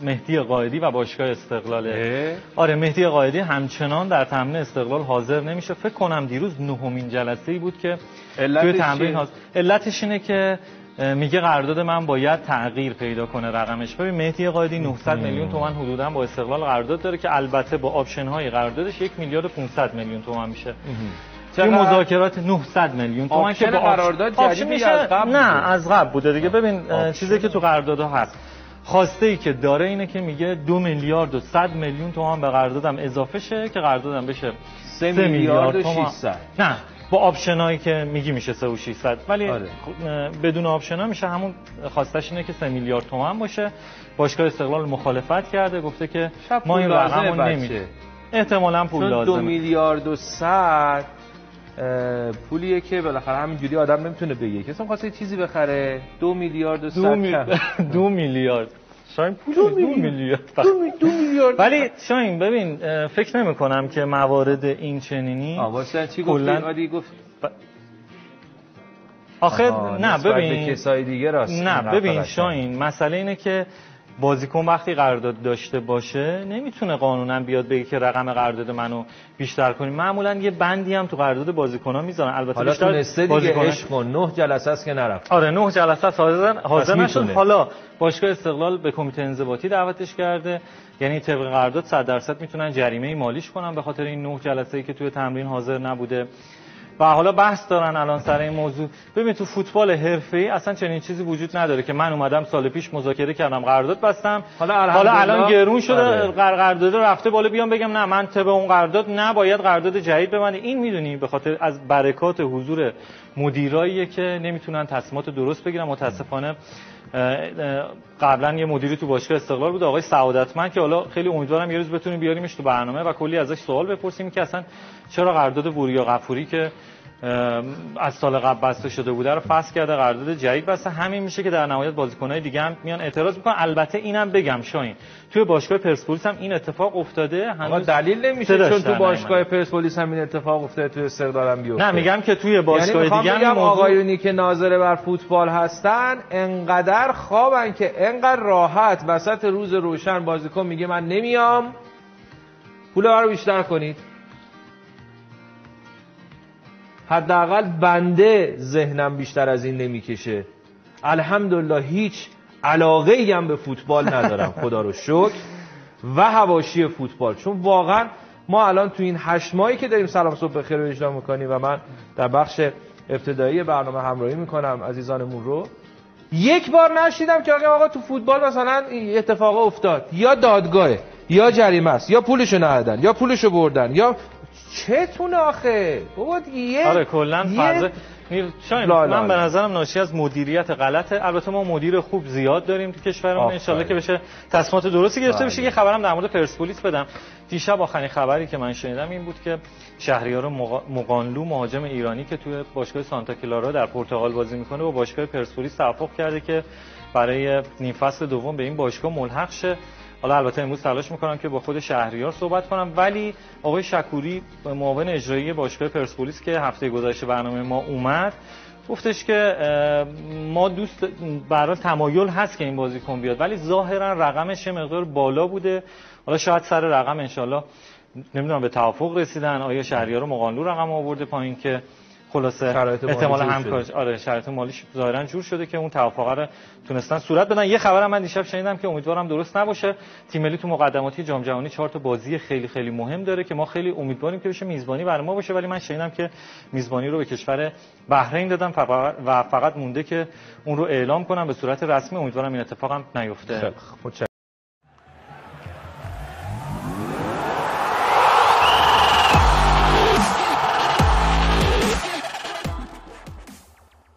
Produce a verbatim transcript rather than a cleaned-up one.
مهدی قائدی و باشگاه استقلاله. آره مهدی قائدی همچنان در تمرین استقلال حاضر نمیشه. فکر کنم دیروز نهمین جلسه‌ای بود که توی تمرین حاضر. علتش اینه که میگه قرارداد من باید تغییر پیدا کنه رقمش. ببین مهدی قائدی نهصد میلیون تومان حدوداً با استقلال قرارداد داره که البته با آپشن های قراردادش یک میلیارد و پنجصد میلیون تومان میشه. توی مذاکرات نهصد میلیون تومان که با قرارداد جدیدی از قبل نه از قبل بوده دیگه. ببین چیزی که تو قراردادها هست خواسته ای که داره اینه که میگه دو میلیارد و صد میلیون تومان به قراردادم اضافه شه که قراردادم بشه سه میلیارد و ششصد. نه با آپشنایی که میگی میشه سه و ششصد ولی آره. بدون آپشنا میشه همون خواستش اینه که سه میلیارد تومان باشه. باشگاه استقلال مخالفت کرده گفته که ما این رقمو نمیدیم. احتمالاً پول لازمه. دو میلیارد و صد پولیه که بالاخره همینجوری آدم نمیتونه بگه کسی خواسته چیزی بخره. دو میلیارد و صد می... دو میلیارد شاین پول دو میلیارد دو میلیارد ولی شاین ببین فکر نمی کنم که موارد این چنینی واسه چی گفتی گفت ب... آخه نه ببین به کسای دیگه راست نه ببین شاین مسئله اینه که بازیکن وقتی قرارداد داشته باشه نمیتونه قانونا بیاد بگه که رقم قرارداد منو بیشتر کنیم. معمولا یه بندی هم تو قرارداد بازیکن‌ها میذارن. البته حالا بیشتر تونسته دیگه عشق کن. نه جلسه است که نرفت. آره نه جلسه است حاضر حاضر نشد. حالا باشگاه استقلال به کمیته انضباطی دعوتش کرده. یعنی طبق قرارداد صد درصد میتونن جریمه مالیش کنن به خاطر این نه جلسه‌ای که توی تمرین حاضر نبوده. و حالا بحث دارن الان سر این موضوع. ببین تو فوتبال حرفه‌ای اصلا چنین چیزی وجود نداره که من اومدم سال پیش مذاکره کردم قرارداد بستم حالا, حالا الان گرون شده آره. قرارداد رفته بالا بیام بگم نه من طبق اون قرارداد نه باید قرارداد جدید ببنده. این میدونی به خاطر از برکات حضور مدیراییه که نمیتونن تصمیمات درست بگیرن. متاسفانه قبلا یه مدیری تو باشگاه استقلال بود آقای سعادتمند که حالا خیلی امیدوارم یه روز بتونیم بیاریمش تو برنامه و کلی ازش سوال بپرسیم که اصلا چرا قرارداد وریا غفوری که از سال قبل بسته شده بوده رو فسخ کرده قرارداد جدید بسته. همین میشه که در نهایت بازیکن‌های دیگه هم میان اعتراض میکنن. البته اینم بگم شاین توی باشگاه پرسپولیس هم این اتفاق افتاده. هنوز دلیل نمیشه چون تو باشگاه پرسپولیس هم این اتفاق افتاده تو استقلال هم بیفته. نه میگم که توی باشگاه یعنی دیگه هم موضوع... آقایونی که ناظر بر فوتبال هستن انقدر خوابن که انقدر راحت وسط روز روشن بازیکن میگه من نمیام پول رو بیشتر کنید. حداقل بنده ذهنم بیشتر از این نمیکشه. الحمدلله هیچ علاقه ای هم به فوتبال ندارم خدا رو شکر و حواشی فوتبال. چون واقعا ما الان تو این هشت ماهی که داریم سلام صبح بخیر رو اجرا میکنیم و من در بخش ابتدایی برنامه همراهی میکنم عزیزانمون رو یک بار نشیدم که آقا تو فوتبال مثلا اتفاق افتاد یا دادگاهه یا جریمه است یا پولشو ندادن یا پولشو بردن یا چتونه آخه بابا دیگه. آره کلا فاز شاید من به نظرم ناشی از مدیریت غلطه. البته ما مدیر خوب زیاد داریم تو کشورمون ان شاءالله که بشه تصمیمات درستی گرفته بشه. یه خبرم در مورد پرسپولیس بدم. دیشب آخرین خبری که من شنیدم این بود که شهریار مقانلو مهاجم ایرانی که توی باشگاه سانتا کلارا در پرتغال بازی میکنه با باشگاه پرسپولیس توافق کرده که برای نیم فصل دوم به این باشگاه ملحق شه. حالا البته امروز تلاش میکنم که با خود شهریار صحبت کنم ولی آقای شکوری معاون اجرایی باشگاه پرسپولیس که هفته گذشته برنامه ما اومد گفتش که ما دوست برای تمایل هست که این بازیکن بیاد ولی ظاهرا رقمش یه مقدار بالا بوده. حالا شاید سر رقم انشالله نمیدونم به توافق رسیدن. آیا شهریار مقانلو رقم آورده پایین که خلاصه احتمال همکاری آره شرایط مالیش ظاهرا جور شده که اون توافق رو تونستن صورت بدن. یه خبرم من دیشب شنیدم که امیدوارم درست نباشه. تیم ملی تو مقدماتی جام جهانی چهار تا بازی خیلی خیلی مهم داره که ما خیلی امیدواریم که بشه میزبانی برای ما باشه ولی من شنیدم که میزبانی رو به کشور بحرین دادن و فقط مونده که اون رو اعلام کنم به صورت رسمی. امیدوارم این اتفاق هم نیفته.